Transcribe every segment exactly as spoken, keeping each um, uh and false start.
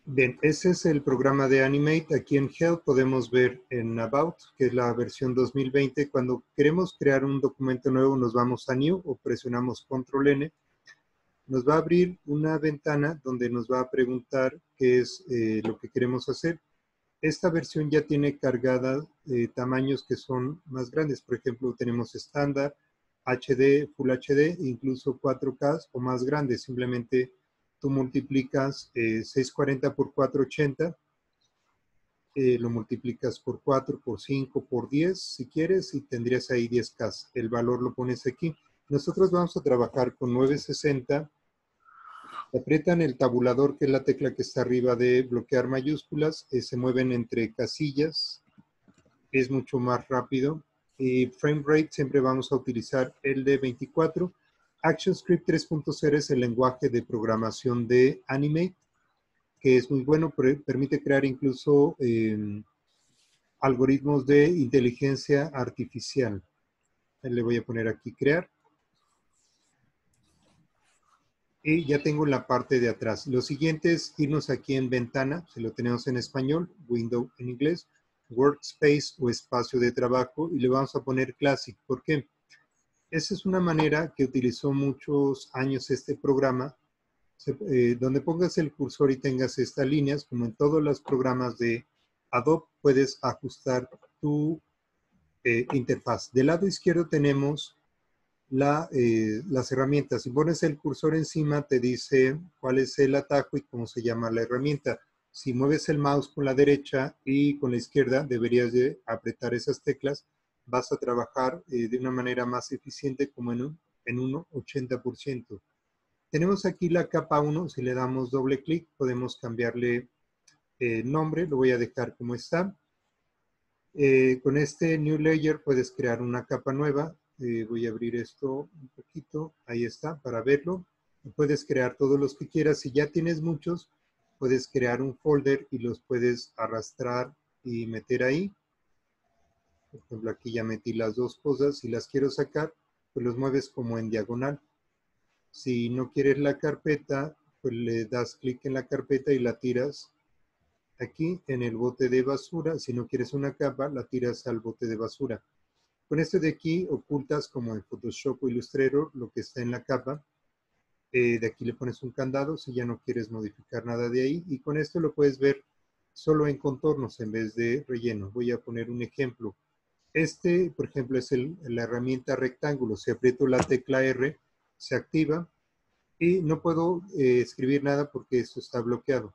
Bien, ese es el programa de Animate. Aquí en Help podemos ver en About, que es la versión dos mil veinte. Cuando queremos crear un documento nuevo, nos vamos a New o presionamos Control N. Nos va a abrir una ventana donde nos va a preguntar qué es eh, lo que queremos hacer. Esta versión ya tiene cargadas eh, tamaños que son más grandes. Por ejemplo, tenemos estándar, H D, Full H D, incluso cuatro K o más grandes. Simplemente tú multiplicas eh, seiscientos cuarenta por cuatrocientos ochenta, eh, lo multiplicas por cuatro, por cinco, por diez, si quieres, y tendrías ahí diez K. El valor lo pones aquí. Nosotros vamos a trabajar con novecientos sesenta. Aprietan el tabulador, que es la tecla que está arriba de bloquear mayúsculas, eh, se mueven entre casillas, es mucho más rápido. Y frame rate siempre vamos a utilizar el de veinticuatro. ActionScript tres punto cero es el lenguaje de programación de Animate, que es muy bueno, permite crear incluso eh, algoritmos de inteligencia artificial. Le voy a poner aquí crear. Y ya tengo la parte de atrás. Lo siguiente es irnos aquí en ventana, si lo tenemos en español, window en inglés, workspace o espacio de trabajo, y le vamos a poner classic. ¿Por qué? Esa es una manera que utilizó muchos años este programa, se, eh, donde pongas el cursor y tengas estas líneas, como en todos los programas de Adobe, puedes ajustar tu eh, interfaz. Del lado izquierdo tenemos La, eh, las herramientas. Si pones el cursor encima, te dice cuál es el atajo y cómo se llama la herramienta. Si mueves el mouse con la derecha y con la izquierda, deberías de apretar esas teclas. Vas a trabajar eh, de una manera más eficiente, como en un, en un ochenta por ciento. Tenemos aquí la capa uno. Si le damos doble clic, podemos cambiarle eh, nombre. Lo voy a dejar como está. Eh, con este New Layer puedes crear una capa nueva. Eh, voy a abrir esto un poquito. Ahí está, para verlo. Puedes crear todos los que quieras. Si ya tienes muchos, puedes crear un folder y los puedes arrastrar y meter ahí. Por ejemplo, aquí ya metí las dos cosas. Si las quiero sacar, pues los mueves como en diagonal. Si no quieres la carpeta, pues le das clic en la carpeta y la tiras aquí en el bote de basura. Si no quieres una capa, la tiras al bote de basura. Con este de aquí ocultas, como en Photoshop o Illustrator, lo que está en la capa. Eh, de aquí le pones un candado si ya no quieres modificar nada de ahí. Y con esto lo puedes ver solo en contornos en vez de relleno. Voy a poner un ejemplo. Este, por ejemplo, es el, la herramienta rectángulo. Si aprieto la tecla R, se activa. Y no puedo eh, escribir nada porque esto está bloqueado.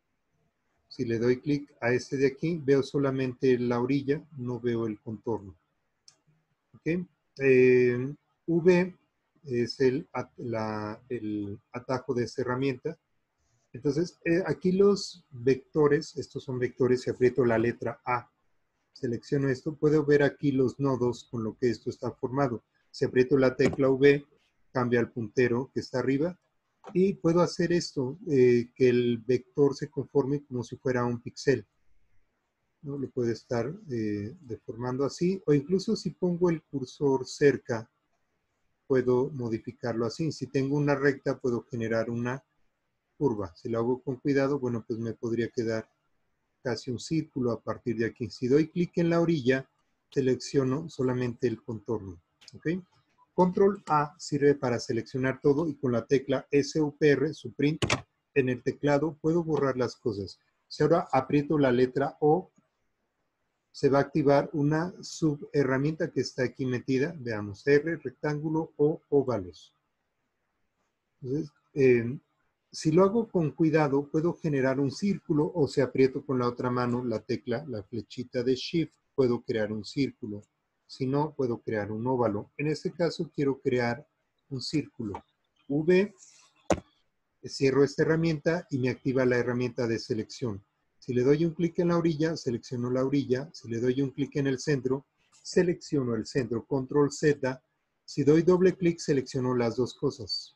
Si le doy clic a este de aquí, veo solamente la orilla, no veo el contorno. ¿Okay? Eh, V es el, la, el atajo de esta herramienta. Entonces, eh, aquí los vectores, estos son vectores, si aprieto la letra A, selecciono esto, puedo ver aquí los nodos con lo que esto está formado. Si aprieto la tecla V, cambia el puntero que está arriba. Y puedo hacer esto, eh, que el vector se conforme como si fuera un píxel, ¿no? Lo puede estar eh, deformando así, o incluso si pongo el cursor cerca, puedo modificarlo así. Si tengo una recta, puedo generar una curva. Si lo hago con cuidado, bueno, pues me podría quedar casi un círculo a partir de aquí. Si doy clic en la orilla, selecciono solamente el contorno. ¿Ok? Control A sirve para seleccionar todo y con la tecla S U P R, Suprint, en el teclado puedo borrar las cosas. Si ahora aprieto la letra O, se va a activar una subherramienta que está aquí metida. Veamos, R, rectángulo o óvalos. Entonces, eh, si lo hago con cuidado, puedo generar un círculo o si aprieto con la otra mano la tecla, la flechita de Shift, puedo crear un círculo. Si no, puedo crear un óvalo. En este caso, quiero crear un círculo. V, cierro esta herramienta y me activa la herramienta de selección. Si le doy un clic en la orilla, selecciono la orilla. Si le doy un clic en el centro, selecciono el centro. Control Z. Si doy doble clic, selecciono las dos cosas.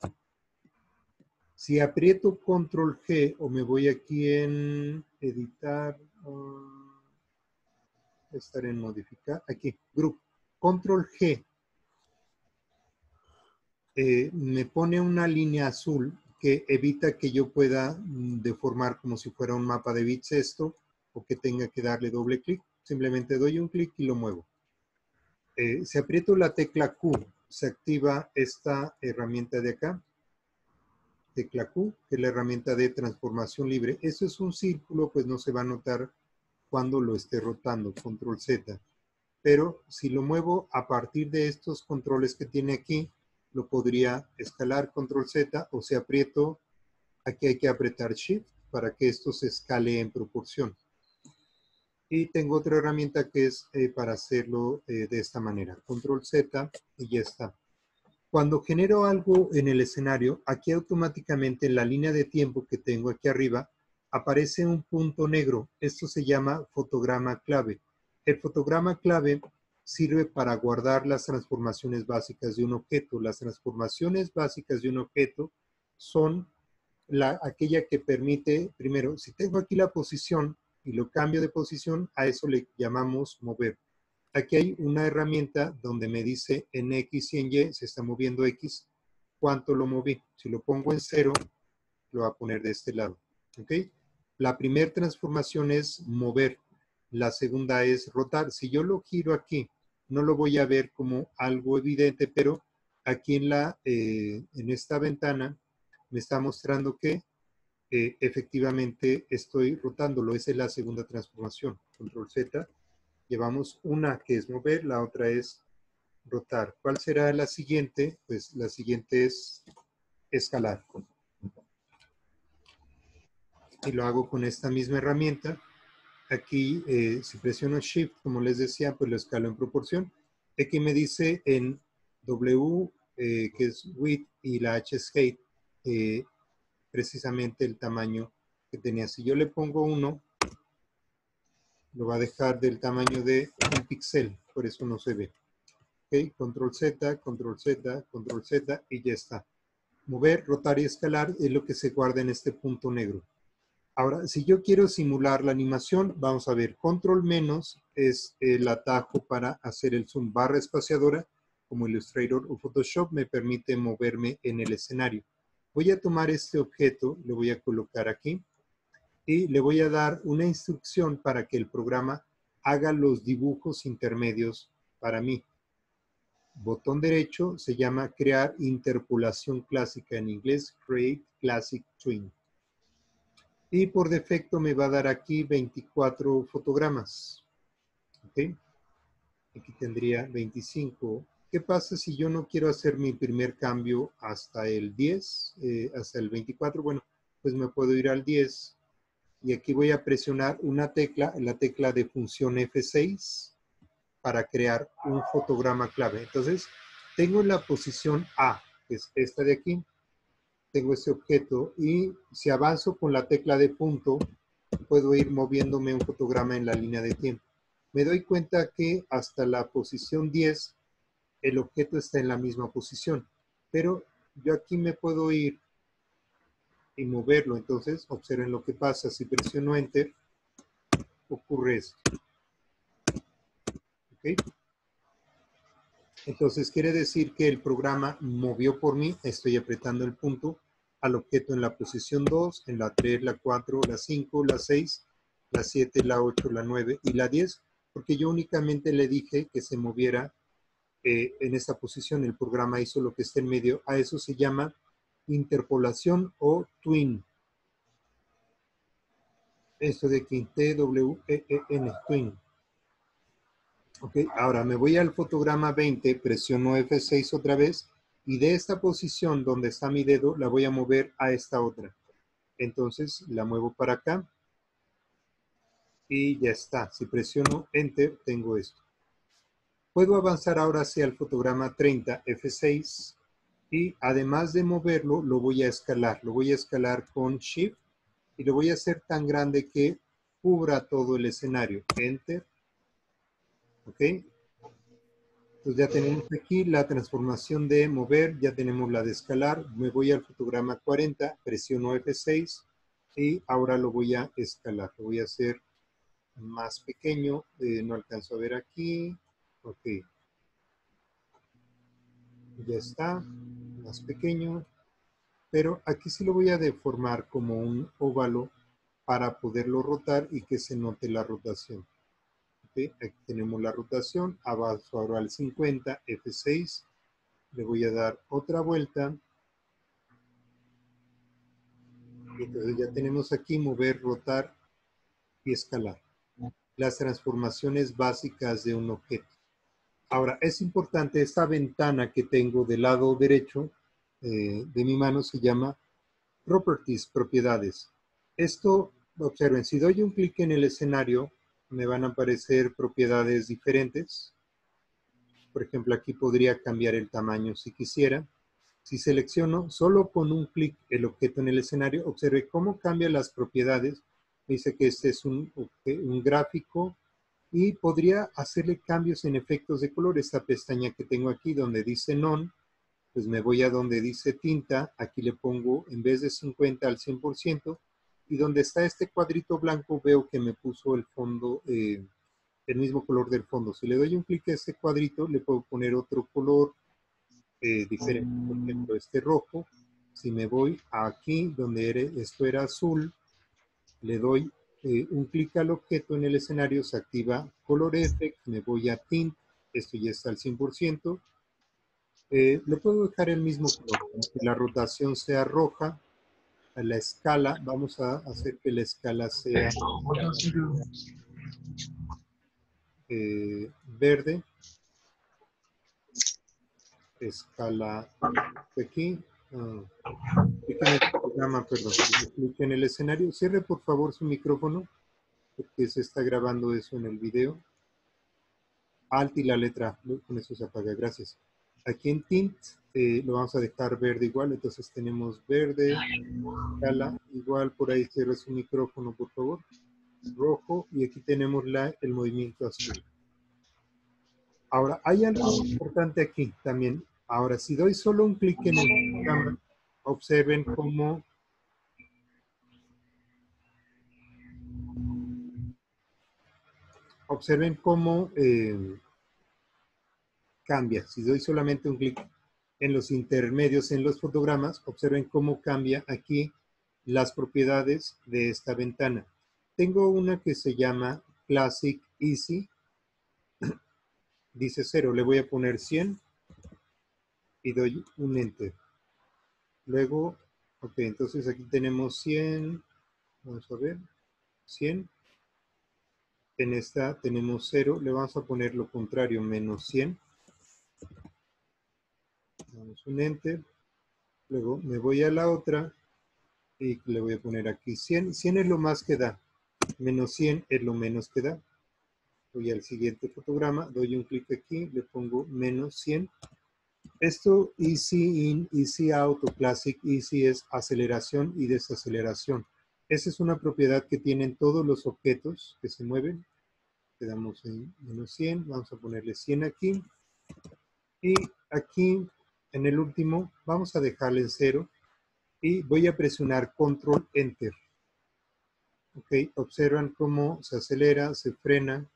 Si aprieto Control G o me voy aquí en editar, um, estaré en modificar, aquí, Group, Control G, eh, me pone una línea azul, ok, porque evita que yo pueda mm, deformar como si fuera un mapa de bits esto, o que tenga que darle doble clic. Simplemente doy un clic y lo muevo. Eh, si aprieto la tecla Q, se activa esta herramienta de acá, tecla Q, que es la herramienta de transformación libre. Eso es un círculo, pues no se va a notar cuando lo esté rotando, control Z. Pero si lo muevo a partir de estos controles que tiene aquí, lo podría escalar, control Z, o si aprieto, aquí hay que apretar Shift para que esto se escale en proporción. Y tengo otra herramienta que es eh, para hacerlo eh, de esta manera. Control Z y ya está. Cuando genero algo en el escenario, aquí automáticamente en la línea de tiempo que tengo aquí arriba, aparece un punto negro. Esto se llama fotograma clave. El fotograma clave sirve para guardar las transformaciones básicas de un objeto. Las transformaciones básicas de un objeto son la, aquella que permite, primero, si tengo aquí la posición y lo cambio de posición, a eso le llamamos mover. Aquí hay una herramienta donde me dice en X y en Y, se está moviendo X, cuánto lo moví. Si lo pongo en cero, lo va a poner de este lado. ¿Ok? La primera transformación es mover. La segunda es rotar. Si yo lo giro aquí, no lo voy a ver como algo evidente, pero aquí en, la, eh, en esta ventana me está mostrando que eh, efectivamente estoy rotándolo. Esa es la segunda transformación. Control Z. Llevamos una que es mover, la otra es rotar. ¿Cuál será la siguiente? Pues la siguiente es escalar. Y lo hago con esta misma herramienta. Aquí, eh, si presiono Shift, como les decía, pues lo escalo en proporción. Aquí me dice en W, eh, que es width, y la H es height, eh, precisamente el tamaño que tenía. Si yo le pongo uno, lo va a dejar del tamaño de un píxel, por eso no se ve. Ok, control Z, control Z, control Z y ya está. Mover, rotar y escalar es lo que se guarda en este punto negro. Ahora, si yo quiero simular la animación, vamos a ver, control menos es el atajo para hacer el zoom. Barra espaciadora, como Illustrator o Photoshop, me permite moverme en el escenario. Voy a tomar este objeto, lo voy a colocar aquí y le voy a dar una instrucción para que el programa haga los dibujos intermedios para mí. Botón derecho se llama crear interpolación clásica, en inglés Create Classic Twin. Y por defecto me va a dar aquí veinticuatro fotogramas. ¿Ok? Aquí tendría veinticinco. ¿Qué pasa si yo no quiero hacer mi primer cambio hasta el diez, eh, hasta el veinticuatro? Bueno, pues me puedo ir al diez y aquí voy a presionar una tecla, la tecla de función F seis, para crear un fotograma clave. Entonces, tengo la posición A, que es esta de aquí. Tengo este objeto y si avanzo con la tecla de punto, puedo ir moviéndome un fotograma en la línea de tiempo. Me doy cuenta que hasta la posición diez, el objeto está en la misma posición. Pero yo aquí me puedo ir y moverlo. Entonces, observen lo que pasa. Si presiono Enter, ocurre esto. ¿Ok? Entonces quiere decir que el programa movió por mí, estoy apretando el punto, al objeto en la posición dos, en la tres, la cuatro, la cinco, la seis, la siete, la ocho, la nueve y la diez, porque yo únicamente le dije que se moviera eh, en esta posición. El programa hizo lo que está en medio. A eso se llama interpolación o twin. Esto de aquí, T W E E N, twin. Ok, ahora me voy al fotograma veinte, presiono F seis otra vez y de esta posición donde está mi dedo la voy a mover a esta otra. Entonces la muevo para acá y ya está. Si presiono Enter, tengo esto. Puedo avanzar ahora hacia el fotograma treinta, F seis, y además de moverlo, lo voy a escalar. Lo voy a escalar con Shift y lo voy a hacer tan grande que cubra todo el escenario. Enter. Ok. Entonces ya tenemos aquí la transformación de mover, ya tenemos la de escalar. Me voy al fotograma cuarenta, presiono F seis y ahora lo voy a escalar. Lo voy a hacer más pequeño. Eh, no alcanzo a ver aquí. Ok. Ya está. Más pequeño. pero aquí sí lo voy a deformar como un óvalo para poderlo rotar y que se note la rotación. ¿Okay? Aquí tenemos la rotación, avanzo ahora al cincuenta, F seis, le voy a dar otra vuelta. Entonces ya tenemos aquí mover, rotar y escalar. Las transformaciones básicas de un objeto. Ahora, es importante, esta ventana que tengo del lado derecho eh, de mi mano se llama Properties, propiedades. Esto, observen, si doy un clic en el escenario, me van a aparecer propiedades diferentes. Por ejemplo, aquí podría cambiar el tamaño si quisiera. Si selecciono solo con un clic el objeto en el escenario, observe cómo cambian las propiedades. Dice que este es un, un gráfico y podría hacerle cambios en efectos de color. Esta pestaña que tengo aquí donde dice None, pues me voy a donde dice tinta, aquí le pongo en vez de cincuenta al cien por ciento y donde está este cuadrito blanco veo que me puso el fondo, eh, el mismo color del fondo. Si le doy un clic a este cuadrito, le puedo poner otro color eh, diferente, por ejemplo este rojo. Si me voy aquí donde era, esto era azul, le doy eh, un clic al objeto en el escenario, se activa Color Effect, me voy a Tint, esto ya está al cien por ciento. Eh, le puedo dejar el mismo color, que la rotación sea roja, a la escala, vamos a hacer que la escala sea eh, verde, escala aquí, uh, clic en el programa, perdón, clic en el escenario, cierre por favor su micrófono, porque se está grabando eso en el video. Alt y la letra, con eso se apaga, gracias. Aquí en Tint eh, lo vamos a dejar verde igual, entonces tenemos verde, escala igual, por ahí cierre su micrófono por favor, rojo, y aquí tenemos la, el movimiento azul. Ahora, hay algo importante aquí también. Ahora, si doy solo un clic en el programa, observen cómo observen cómo eh, cambia. Si doy solamente un clic en los intermedios, en los fotogramas, observen cómo cambia aquí las propiedades de esta ventana. Tengo una que se llama Classic Easy. Dice cero, le voy a poner cien y doy un Enter. Luego, ok, entonces aquí tenemos cien. Vamos a ver, cien. En esta tenemos cero, le vamos a poner lo contrario, menos cien. Damos un Enter. Luego me voy a la otra y le voy a poner aquí cien. cien es lo más que da. Menos cien es lo menos que da. Voy al siguiente fotograma, doy un clic aquí, le pongo menos cien. Esto Easy In, Easy Out o Classic Easy es aceleración y desaceleración. Esa es una propiedad que tienen todos los objetos que se mueven. Quedamos en menos cien, vamos a ponerle cien aquí. Y aquí, en el último, vamos a dejarle en cero. Y voy a presionar Control Enter. Ok, observan cómo se acelera, se frena.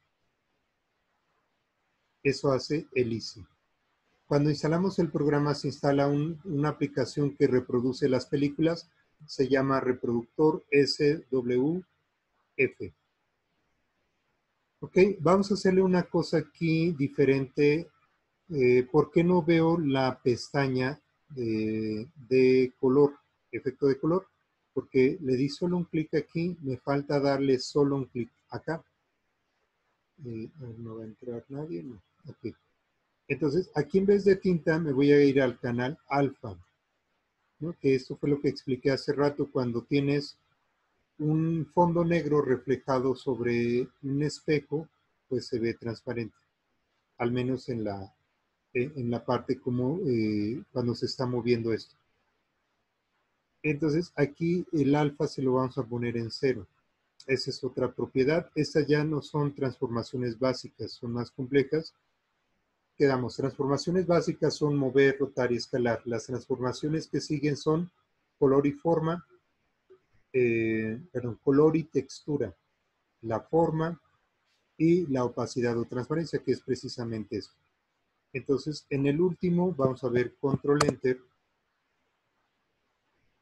Eso hace el Easy. Cuando instalamos el programa se instala un, una aplicación que reproduce las películas. Se llama reproductor S W F. Ok, vamos a hacerle una cosa aquí diferente. Eh, ¿Por qué no veo la pestaña de, de color, efecto de color? Porque le di solo un clic aquí, me falta darle solo un clic acá. Eh, no va a entrar nadie, no. Ok. Entonces, aquí en vez de tinta me voy a ir al canal alfa, ¿no? Que esto fue lo que expliqué hace rato cuando tienes un fondo negro reflejado sobre un espejo, pues se ve transparente, al menos en la, en la parte como eh, cuando se está moviendo esto. Entonces aquí el alfa se lo vamos a poner en cero. Esa es otra propiedad. Estas ya no son transformaciones básicas, son más complejas. Quedamos, transformaciones básicas son mover, rotar y escalar. Las transformaciones que siguen son color y forma, eh, perdón, color y textura, la forma y la opacidad o transparencia, que es precisamente eso. Entonces, en el último vamos a ver Control Enter.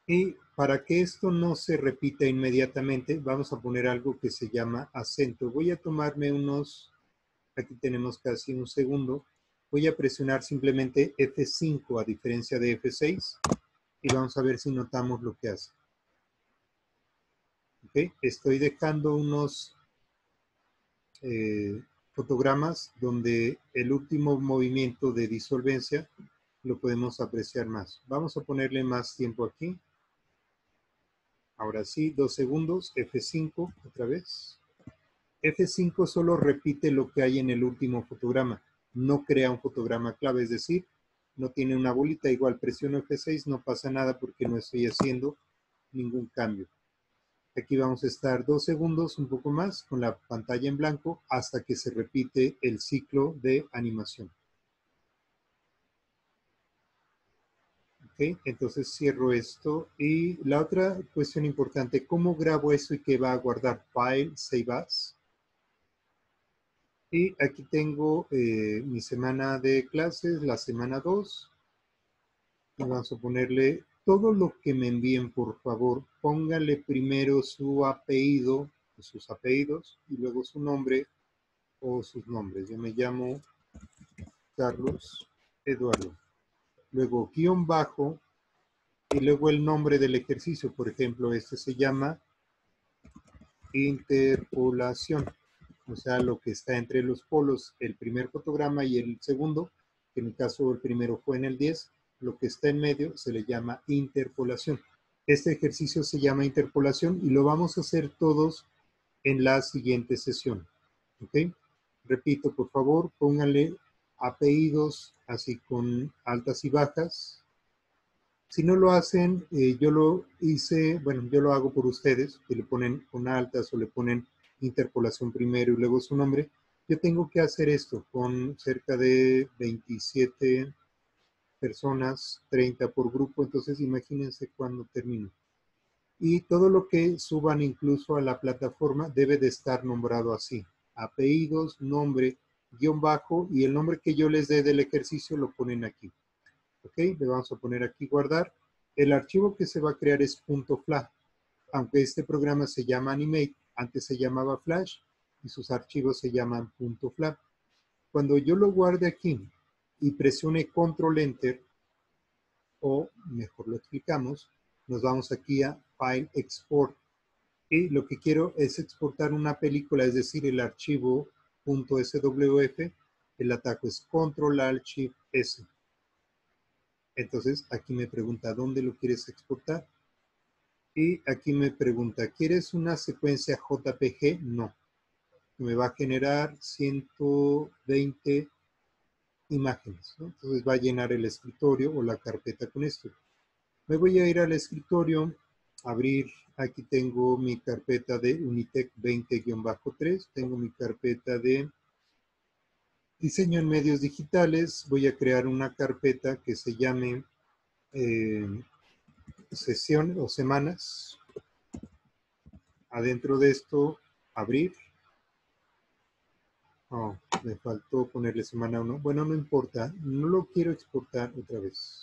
Y para que esto no se repita inmediatamente, vamos a poner algo que se llama acento. Voy a tomarme unos, aquí tenemos casi un segundo. Voy a presionar simplemente F cinco a diferencia de F seis y vamos a ver si notamos lo que hace. ¿Okay? Estoy dejando unos eh, fotogramas donde el último movimiento de disolvencia lo podemos apreciar más. Vamos a ponerle más tiempo aquí. Ahora sí, dos segundos, F cinco otra vez. F cinco solo repite lo que hay en el último fotograma. No crea un fotograma clave, es decir, no tiene una bolita. Igual presiono F seis, no pasa nada porque no estoy haciendo ningún cambio. Aquí vamos a estar dos segundos, un poco más, con la pantalla en blanco hasta que se repite el ciclo de animación. Ok, entonces cierro esto. Y la otra cuestión importante, ¿cómo grabo esto y qué va a guardar? File, Save As. Y aquí tengo eh, mi semana de clases, la semana dos. Y vamos a ponerle todo lo que me envíen, por favor. Póngale primero su apellido, sus apellidos, y luego su nombre o sus nombres. Yo me llamo Carlos Eduardo. Luego guión bajo y luego el nombre del ejercicio. Por ejemplo, este se llama interpolación. O sea, lo que está entre los polos, el primer fotograma y el segundo, que en el caso el primero fue en el diez, lo que está en medio se le llama interpolación. Este ejercicio se llama interpolación y lo vamos a hacer todos en la siguiente sesión. ¿Ok? Repito, por favor, pónganle apellidos así con altas y bajas. Si no lo hacen, eh, yo lo hice, bueno, yo lo hago por ustedes, que le ponen con altas o le ponen interpolación primero y luego su nombre. Yo tengo que hacer esto con cerca de veintisiete personas, treinta por grupo, entonces imagínense cuando termino. Y todo lo que suban incluso a la plataforma debe de estar nombrado así. Apellidos, nombre, guión bajo y el nombre que yo les dé del ejercicio lo ponen aquí. Ok, le vamos a poner aquí guardar. El archivo que se va a crear es .fla. Aunque este programa se llama Animate, antes se llamaba Flash y sus archivos se llaman .fla. Cuando yo lo guarde aquí y presione Control Enter, o mejor lo explicamos, nos vamos aquí a File Export. Y lo que quiero es exportar una película, es decir, el archivo .swf. El atajo es Control Alt Shift S. Entonces, aquí me pregunta, ¿dónde lo quieres exportar? Y aquí me pregunta, ¿quieres una secuencia J P G? No. Me va a generar ciento veinte imágenes, ¿no? Entonces va a llenar el escritorio o la carpeta con esto. Me voy a ir al escritorio, abrir, aquí tengo mi carpeta de Unitec veinte guión tres, tengo mi carpeta de diseño en medios digitales, voy a crear una carpeta que se llame eh, sesión o semanas. Adentro de esto, abrir. Oh, me faltó ponerle semana uno. Bueno, no importa. No lo quiero exportar otra vez.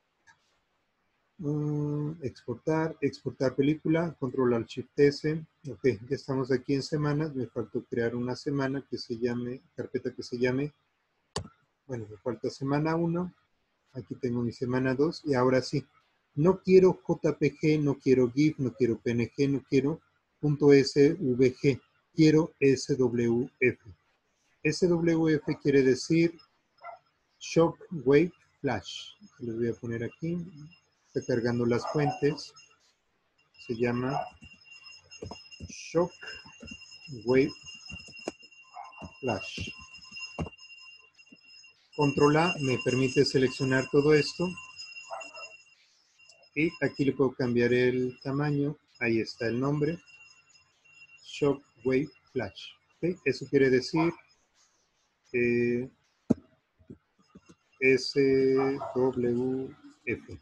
Uh, exportar, exportar película, control alt shift S. Ok, ya estamos aquí en semanas. Me faltó crear una semana que se llame, carpeta que se llame, bueno, me falta semana uno. Aquí tengo mi semana dos. Y ahora sí, no quiero J P G, no quiero GIF, no quiero P N G, no quiero .svg. Quiero S W F. S W F quiere decir Shockwave Flash. Les voy a poner aquí. Está cargando las fuentes. Se llama Shockwave Flash. Control A me permite seleccionar todo esto. Y aquí le puedo cambiar el tamaño. Ahí está el nombre. Shockwave Flash. ¿Okay? Eso quiere decir eh, S W F.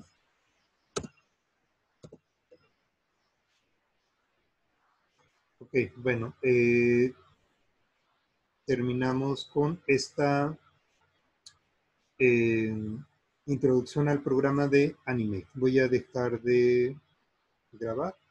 Ok, bueno, eh, terminamos con esta eh, introducción al programa de Animate. Voy a dejar de grabar.